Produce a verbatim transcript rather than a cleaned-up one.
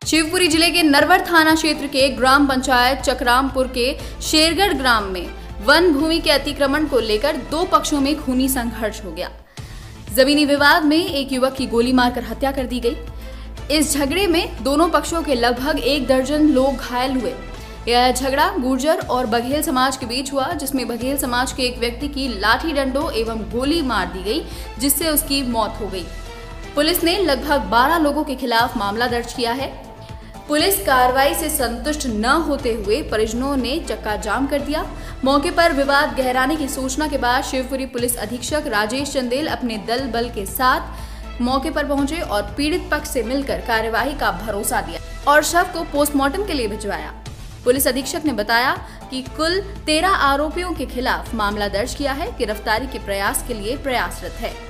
शिवपुरी जिले के नरवर थाना क्षेत्र के ग्राम पंचायत चकरामपुर के शेरगढ़ ग्राम में वन भूमि के अतिक्रमण को लेकर दो पक्षों में खूनी संघर्ष हो गया। जमीनी विवाद में एक युवक की गोली मारकर हत्या कर दी गई। इस झगड़े में दोनों पक्षों के लगभग एक दर्जन लोग घायल हुए। यह झगड़ा गुर्जर और बघेल समाज के बीच हुआ, जिसमें बघेल समाज के एक व्यक्ति की लाठी डंडों एवं गोली मार दी गई, जिससे उसकी मौत हो गई। पुलिस ने लगभग बारह लोगों के खिलाफ मामला दर्ज किया है। पुलिस कार्रवाई से संतुष्ट न होते हुए परिजनों ने चक्का जाम कर दिया। मौके पर विवाद गहराने की सूचना के बाद शिवपुरी पुलिस अधीक्षक राजेश चंदेल अपने दल बल के साथ मौके पर पहुंचे और पीड़ित पक्ष से मिलकर कार्यवाही का भरोसा दिया और शव को पोस्टमार्टम के लिए भिजवाया। पुलिस अधीक्षक ने बताया कि कुल तेरह आरोपियों के खिलाफ मामला दर्ज किया है। गिरफ्तारी के प्रयास के लिए प्रयासरत है।